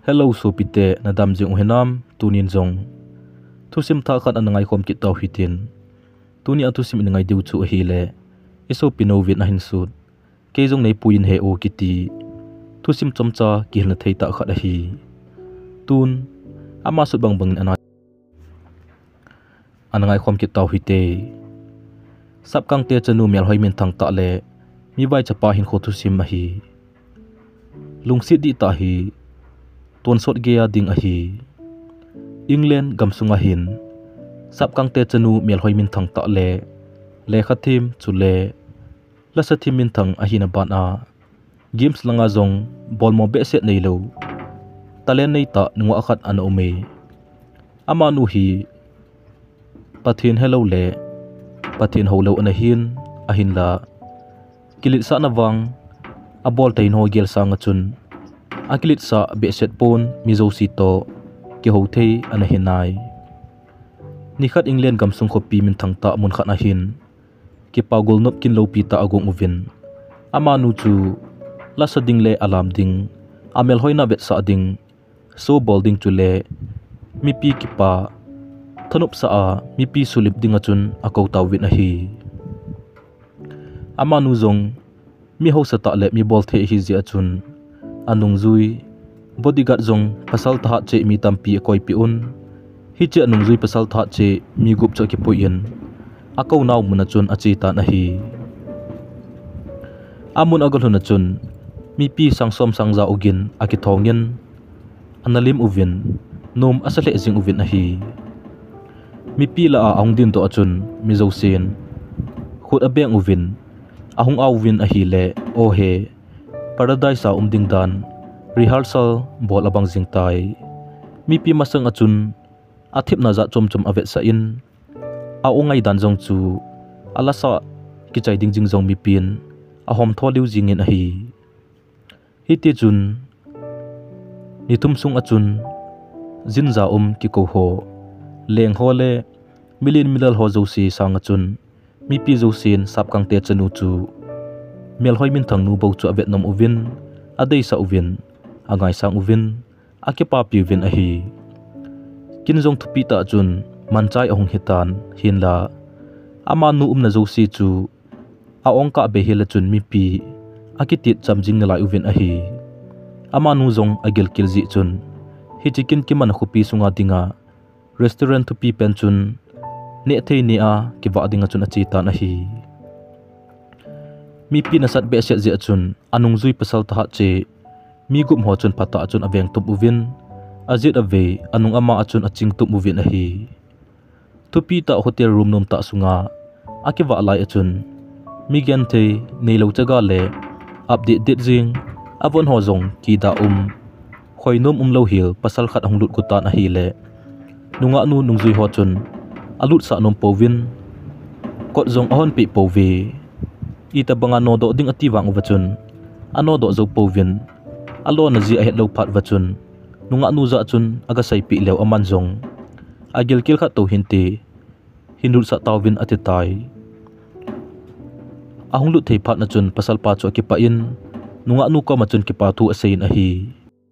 Hello supite na damjing uhenam tunin zong. Tusim takat anangai kom kit tau hitin. Tuni atusim inangai diu chu hile. Iso pinovit na hinsut. Keijong nei puiyin heu kiti. Tusim chomcha kihna thei ta khat hi. Tun ama sut bang anangai kom kit tau hite. Sap kang te chanu mel hoi min thang ta le. Mi vai chapa hin kho tusim ma hi. Lungsit di ta hi. Tuan sot gea ding a hi. England gamsunga hin. Sap kang te chanu mel hoi min thang ta le. Le khathim chu le. La sathim min thang a hin ban a. Games langa zong bol mo be set nei lo. Talen nei ta nungwa khat an ome. Ama nu hi. Pathin hello le. Pathin holo an a hin la. Kilit sa na wang. A bol tain ho gel sa nga chun. Akilit sa be set pon mizo sito ki ho thei an hinai. Ni khat England gamsung khopi min thang ta mun khat na hin. Ki pagol nop kin lo pi ta agong uvin. Ama nu chu la sa ding le alam ding. Amel hoina bet sa ding. So bol ding chu le. Mi pi ki pa. Thanup sa a mi pi sulip ding a chun akaw taw wit na hi. Ama nu zong mi ho sa ta le mi bol the hi zia chun. Anung zui bodyguard zong pasal tha che mi tampi koi pi un. Hi che anung zui pasal tha che mi gup cho ki puiyin. Akaw naw muna chun achi ta na hi. Amun agol na chun mi pi sangsom sangza ugin akithongin. Analim uvin nom asale jing uvin na hi. Mi pi la a ong din to achun mi zo sen. Khut abeng uvin. Ahung awin a hi le o he. Paradise sa umding dan. Rehearsal bol abang jing tai. Mi pi masang achun. Athip na za chom chom avet sa in. A ongay dan zong chu. Alasa kichay ding jing zong mi pin. Ahom tho liu jingin a hi. Hiti chun. Nitum sung achun. Zin za ki ko ho. Leng ho le. Milin milal ho zo si sang achun. Mi pi zo sin sap kang te chanu chu. Mel hoi min thang nu bo chu avet nom uvin. Adei sa uvin. Angai sang uvin. Akipa pi uvin a hi. Kin zong thupi ta chun. Manchay ahong hitan. Hin la. Ama nu na zo si chu. Aong ka be hila chun mi pi. Akitit cham jing nalai uvin a hi. Ama nu zong agil kil zi chun. Hi chikin ki man khupi sunga dinga. Restaurant thupi pen chun. Ne thei ni a ki wa dinga chun achi ta na hi. Mi pi nasat be set zia chun. Anung zui pasal ta che. Mi gup ho chun pata chun aveng tup uvin. Azit ave anung ama achun aching tup uvin a hi. Thupi ta hotel room nom ta sunga. Aki wa lai achun. Mi gen the neilo chaga le. Update dit jing. Avon ho zong ki da khoi nom lo hil pasal khat hong lut ku ta na hi le. Nunga nu nung zui ho chun. Alut sa nom povin. Kot zong ahon pi pove. Ita banga no do ding ati wang wachun. Ano do zo povin. Alo na zi ahet lo pat wachun. Nunga nu za chun aga sai pi lew aman zong. Agil kil khat to hinti. Hindul sa tawin ati tai. Ahong lut thei pat na chun pasal pa chu akipa in. Nunga nu ko machun ki pa tu asain a hi.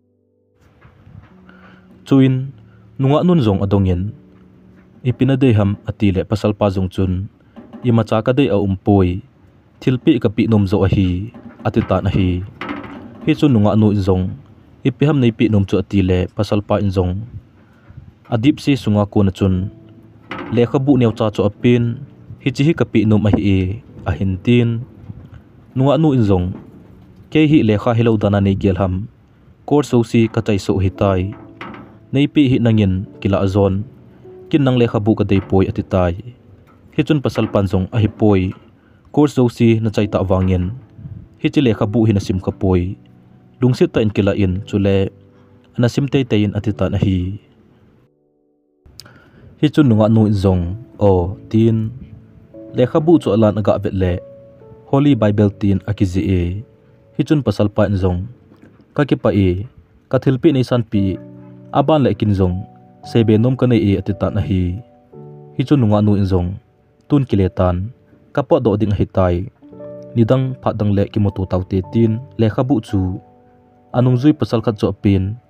Chuin nunga nun zong adongin. Ipinadei ham atile pasal pa zong chun. Imacha ka dei a umpoi. Thilpi ka pi nom zo a hi. Atita na hi. Hi chun nunga nu zong. Ipiham nei pi nom chu atile pasal pa in zong. Adip si sunga ko na chun. Lekha bu new cha chu apin. Hi chi hi ka pi nom a hi e. A hintin. Nunga nu in zong. Kei hi lekha hello dana nei gelham. Course so si kachay so hitai. Nei pi hi nangin kila azon. Kin nang lekha bu ka dei poi atitai. Hi chun pasal pan zong a hi poi. Course so si na chay ta wangin. Hi chi lekha bu hi na sim ka poi. Lungsit ta in kila in chule. Anasim tay tayin atita na hi. Hi chun nunga nu in zong. O tin. Lekha bu chu alan aga vet le. Holy Bible tin akizi e. Hi chun pasal pa in zong. Kakipa e. Kathilpi ni san pi. Aban le kin zong. Sebe nom ka e atita na hi. Hi chun nunga nu in zong. Tun kiletan. Kapot do ding hitai. Nidang padang le kimoto tau te tin. Lekha bu chu. Anung zui pasal khat chu apin.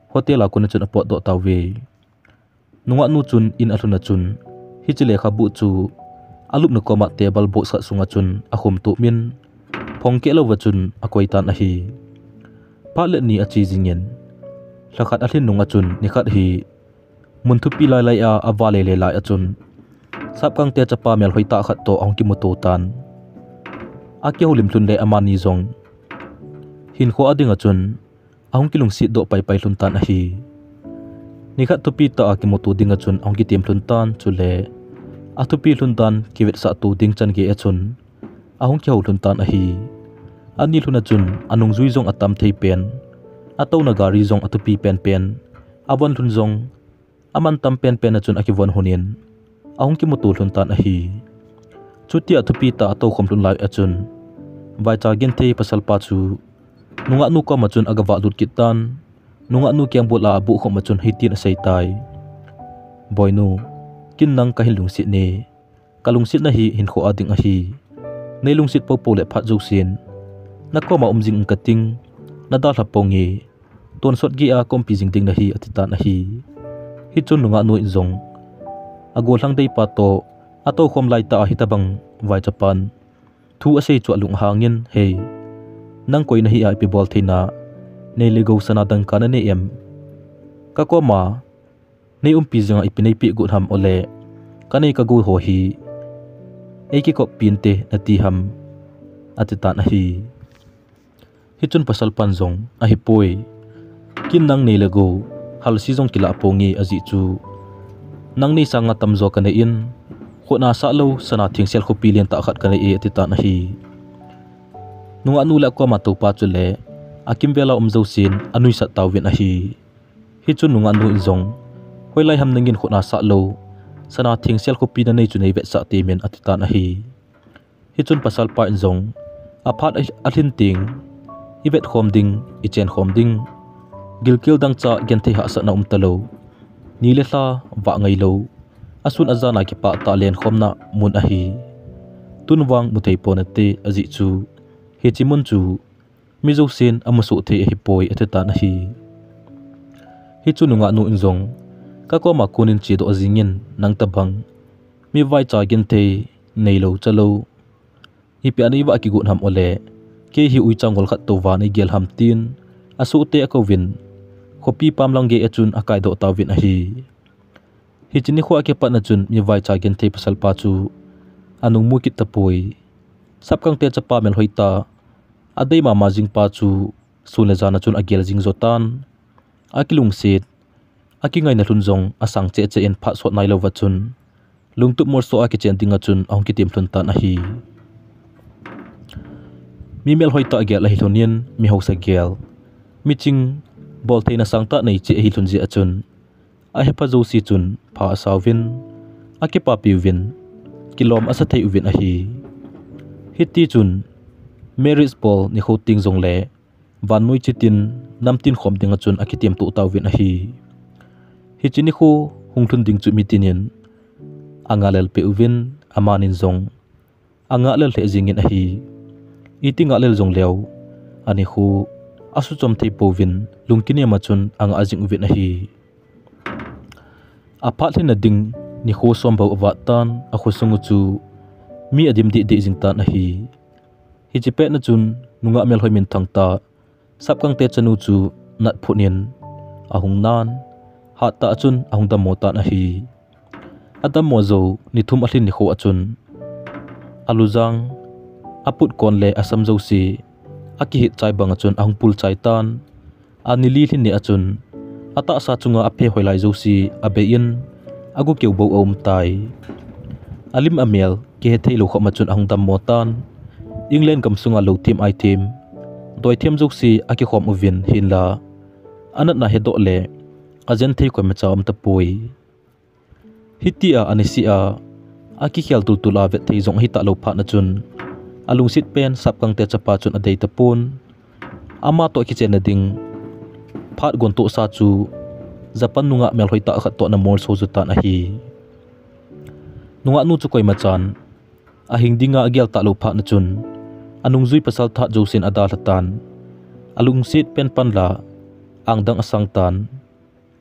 hotel aku na chun apot do tawe nunga nu chun in aluna chun hi chile khabu chu alup na koma table bo sa sunga chun ahum tu min phongke lo wachun akoi tan a hi pale ni achi jingen lakhat athin nunga chun nikhat hi munthu pi lai lai a awale le lai achun sapkang te chapa mel hoita khat to ong ki moto tan akya hulim tlun le amani zong hin kho adinga chun ahung kilung si do pai pai hlun tan a hi nikhat tu pi ta aki moto dinga chun ong ki tem hlun tan chule atupi hlun tan kiwet sa tu ding chan ge achun ahung ki hlun tan a hi ani hluna chun anung zui zong atam thei pen atau na gari zong atupi pen pen awan hlun zong aman tam pen pen achun aki won honin ahung ki moto hlun tan a hi chuti atupi ta atau khom hlun lai achun vai cha gen thei pasal pa chu nunga nu ka machun agawa lut kitan nunga nu kyang bola bu khom machun hitin asai tai boinu kin nang ka hilung sit ne kalung sit na hi hin kho ading a hi nei lung sit po po le phat zo sin na ko ma umjing kating na da thapongi ton sot gi a kompi jing ding na hi atitan a hi hi chun nunga nu zong agol hang dei pa to ato khom lai ta hitabang vai japan thu asei chu lung hangin he nang koi na hi a pi bol thina nei le go sana dang kana ne em ka ko ma nei pi janga ipinei pi gut ham ole kanei ka go ho hi eki ko pinte ati ham atita na hi hichun pasal panjong a hi poi kin nang nei le go hal si jong kila pongi aji chu nang nei sanga tamzo kana in khona sa lo sana thingsel kho pilien ta khat kana e atita na hi nunga nula ko ma to pa chule akim vela umzo sin anui sa tawin a hi hichun nunga nu zong hoilai ham nangin khona sa lo sana thingsel kho pina nei chu nei ve sa te men atita na hi hichun pasal pa zong aphat athin ting ivet khom ding ichen khom ding gilkil dang cha gen thei ha sa na talo ni le hla wa ngai lo asun azana ki pa ta len khomna mun a hi tunwang mu thei pon ate aji chu he chimun chu mizo sin amasu thei hi poi ateta na hi hi chu nunga nu inzong ka ko ma kunin chi do azingin nang tabang mi vai cha gen thei nei lo chalo ipi ani wa ki gun ham ole ke hi ui changol khat to wa nei gel ham tin asu te ko win khopi pam lang ge achun akai do ta win a hi hi chini kho ake pa na chun mi vai cha gen thei pasal pa chu anung mu ki tapoi sapkang te chapa mel hoita adei ma majing pa chu sule jana chun agel jing zotan akilung sit akingai na hlunjong asang che che en pha sot nai lo wa chun lungtup mor so aki chen tinga chun ong ki tim hlun ta na hi mi mel hoita agel la hi hlonien mi hosa gel miching bol theina sangta nei che hi hlunji achun a hepa zo si chun pha sawin aki pa pi win kilom asa thei win a hi hiti chun marriage ball ni khoting jong le van moi chitin namtin khom dinga chun akitem tu taw win a hi hi chini kho hungthun ding chu mitinin angalel pe win amanin jong anga lel the jingin a hi itinga lel jong lew ani khu asu chom thei povin lungkini ma chun anga ajing win a hi apha thina ding ni kho som bo wa tan a kho sungu chu mi adim di jing tan a hi hi chi pe na chun nunga mel hoi min thangta sapkang te chanu chu nat phunin ahung nan ha ta chun ahung da mo ta na hi adam mo zo ni thum ahlin ni kho achun alujang aput kon le asam zo si aki hit chai bang achun ahung pul chai tan anili hlin ni achun ata sa chunga aphe hoilai zo si abein agu keu bo om tai alim amel ke thei lo kho ma chun ahung dam mo tan England kam sunga lo team I team doi thiam juk si aki khom uvin hin la anat na he do le ajen thei ko ma chawm ta pui hitia anisia aki khial tul tula ve thei jong hi ta lo pha na chun alung sit pen sapkang te chapa chun adei ta pun ama to ki chen na ding phat gon to sa chu japan nunga mel hoita kha to na mor so zu ta na hi nunga nu chu koi ma chan a hing dinga agel ta lo pha na chun anung zui pasal tha josin ada latan alung sit pen pan la angdang asang tan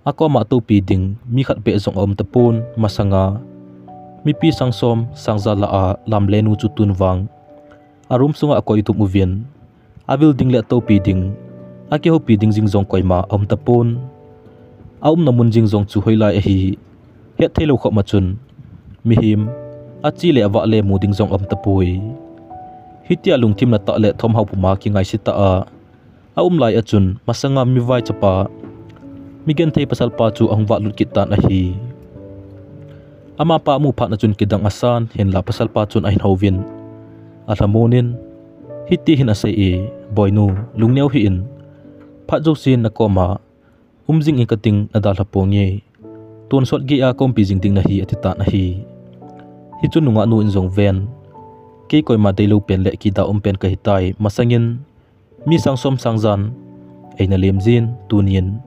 ako ma to pi ding mi khat pe zong om tapun masanga mi pi sangsom sangza la a lam lenu chu tun wang arum sunga ko itu movien avil ding le to pi ding aki ho pi ding jing zong koima om tapun aum namun jing zong chu hoilai hi he thelo kho ma chun mi him achi le awa le mu ding zong om tapui hitia lungthim na ta le thom hau puma ki ngai sita a aum lai achun masanga mi vai chapa migen thei pasal pa chu angwa lut kitan a hi ama pa mu phat na chun kidang asan hen la pasal pa chun ain hovin athamonin hiti hin asai e boynu lungneu hi in phat jo sin na koma umjing ikating na dal haponge ton sot gi a kompi jing ding na hi atita na hi hi chun nunga nu in zong ven ke koi ma dei lo pen le ki da pen ka hitai masangin mi sangsom sangjan eina lemjin tunin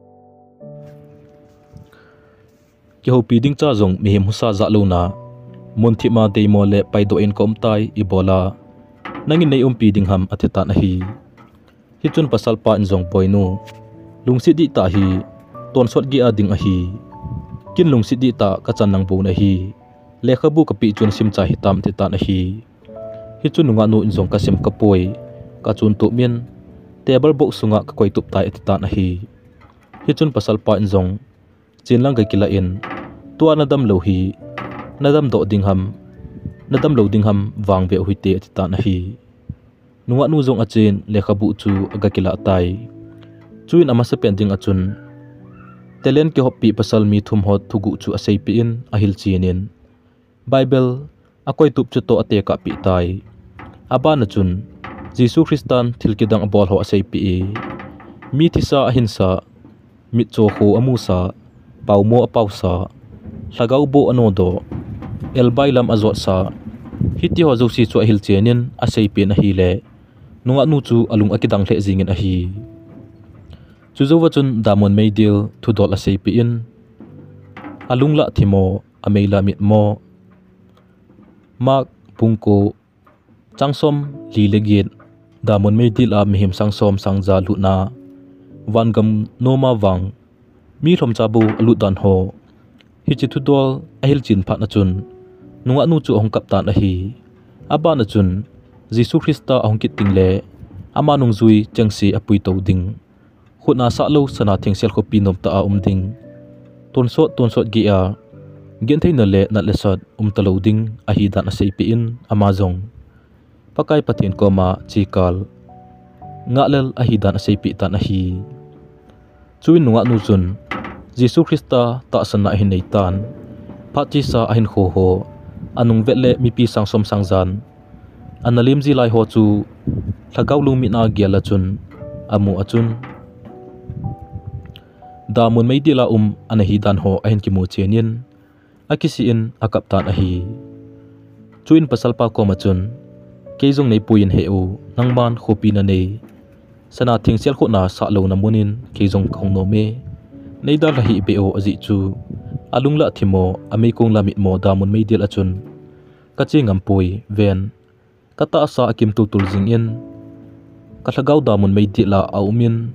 ki ho pi ding cha zong mi him husa za lo na monthi ma dei mo le pai do in kom tai ibola nangin nei pi ding ham atita na hi hi chun pasal pa in zong boynu lungsi di ta hi ton sot gi a ding a hi kin lungsi di ta ka chan nang bo na hi lekha bu ka pi chun sim cha hitam ti ta na hi hi chun nunga nu in zong ka sim ka poi ka chun tu min table box sunga ka koi tup tai ti ta na hi hi chun pasal pa in zong chin lang ga kila in tua nadam lo hi nadam do ding ham nadam lo ding ham wang ve hui te ti ta na hi nunga nu zong a chen lekha bu chu aga kila tai chuin ama se pending achun talent ke hopi pasal mi thum hot thugu chu asei pi in ahil chinin bible akoi tup chu to ate ka pi tai aba na chun jisu christian thilkidang abol ho asei pi mi thisa ahinsa mi cho ho amusa paumo apausa lagau bo anodo elbailam azot sa hiti ho josi chu ahil chenin asei pi na hi le nunga nu chu alung akidang hle jingin a hi chuzowa chun damon meidil thu dol asei pi in alungla thimo ameila mit mo mak pungko changsom lilegit damon meidil a mihim sangsom sangja luna wangam noma wang mi thom chabu aludan ho hi chi thu dol ahil chin phat na chun nunga nu chu ong kap tan a hi aba na chun jisu krista ong kit tingle ama nung zui changsi apui to ding khuna sa lo sana thingsel ko pinom ta a ding tonsot gi a gen thei na le sat talo ding a hi dan a sei pi in amazong pakai pathin ko ma chikal ngalel a hi dan a sei pi tan a hi chuin nunga nu chun jisu krista ta sana hin nei tan phachi sa ahin kho ho anung vele mi pi sangsom sangjan analim ji lai ho chu thagau lung mi na giala chun amu achun damun meidila anahi dan ho ahin ki mu chenin akisi in akap tan ahi chuin pasal pa ko machun keijong nei puiyin heu nangman khopi na nei sana thingsel kho na sa lo na munin keijong khong no me neida lahi beo aji chu alungla thimo amei kong lamit mo damun meidil achun kachi ngampui ven kata sa akim tutul jing in kathagau damun meidila aumin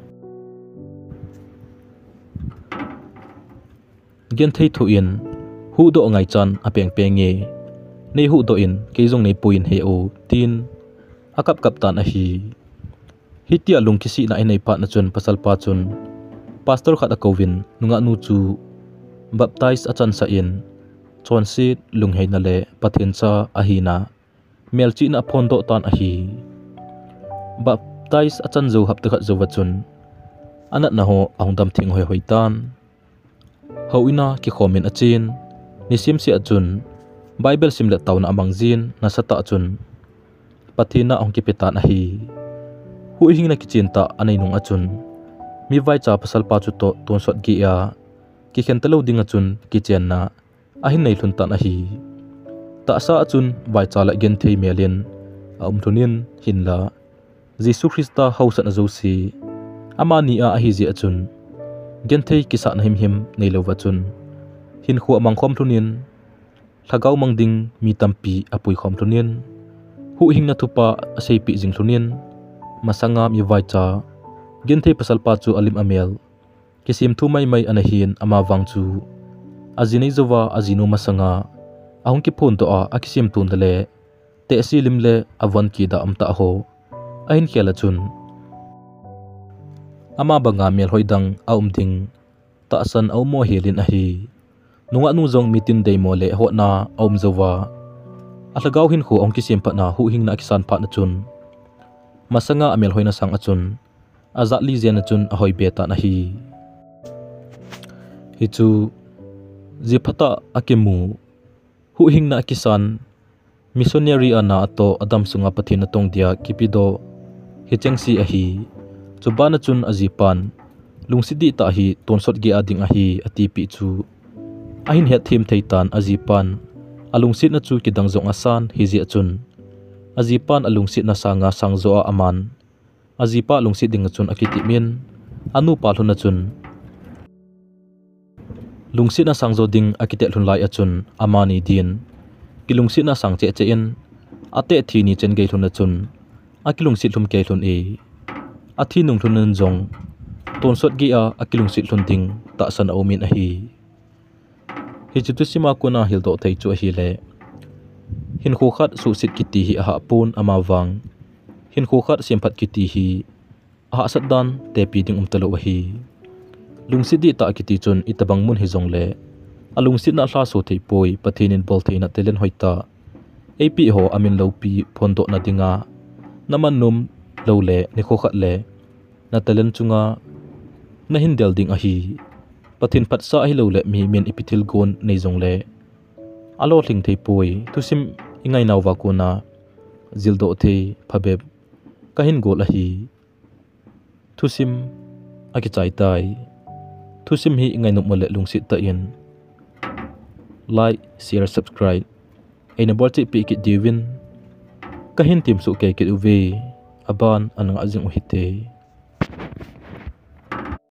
gen thei thu in hu do ngai chan apeng penge nei hu do in keijong nei puin heu tin akap kap tan a hi hitia lungkisi na inai pa na chun pasal pa chun pastor khat a kovin nunga nu chu baptize achan sa in chonsit lunghei na le pathin cha a hi na melchi na phon do tan a hi baptize achan zo hap takhat zo wachun anat na ho ahungdam thing hoi hoi tan hoina ki khomin achin nisim si achun bible simle tauna amangjin na sata achun pathina ongki petan a hi hu hing na kichin ta anai nung achun mi vai cha pasal pa chu to ton sot gi ya ki khen talo ding achun kichen na ahin nei hlun tan a hi ta sa achun vai cha la gen thei melin thunin hinla jisu krista hausa na zosi amani a hi ji achun gen thei kisa na him nei lo wachun hin khu amang khom thunin thagau mangding mi tampi apui khom thunin hu hing na thupa asei pi jing thunin masanga mi vai cha gen thei pasal pa chu alim amel kisim thu mai anahin ama wangchu azinei zowa azinu masanga ahong ki phone to a akisim tun dale te silim le awan ki da amta ho ahin khela chun ama banga mel hoidang aumding ta san au mo helin ahi nunga nu jong mitin dei mo le ho na aum zowa ahlagau hin khu ong kisim pa na hu hing na kisan pa na chun masanga amel hoina sang achun aza li zen achun ahoi beta na hi chu zipata akemu hu hing na kisan missionary ana to adam sunga pathina tong dia kipido hichengsi ahi chubana chun azipan lungsidi ta hi tonsot ge ading ahi atipi chu ahin he thim theitan azipan alungsit na chu kidang zong asan hiji achun azipan alungsit na sanga sangzo aman azipa lungsit ding achun akiti min anu palhun achun lungsit na sangzo ding akite hlun lai achun amani din kilungsit na sang che in ate thi ni chen gei hlun achun akilungsit hlum ke hlun e athi nung hlun jong tonsot gi a akilungsit hlun ding ta san aumin a hi chu sima kuna hil do thei chu hi le hin khu khat su sit kiti hi ha pun ama wang hin khu khat simphat kiti hi a sat dan te pi ding umtalo hi lungsit di ta kiti chun itabang mun hi jong le alungsit na hla so thei poi pathinin bol theina telen hoita ap ho amin lo pi phondo na dinga naman num lo le ni kho khat le na telen chunga na hin del ding a hi pathin phat sa hi lo le mi men ipithil gon nei jong le alo thling thei poi tusim ingai naw wa ko na zildo the phabeb kahin gol a hi tusim aki chai tai thusim hi ingai no mole lungsit ta in like share subscribe aina borti pi ki divin kahin tim su ke ki uve aban anang ajing uhite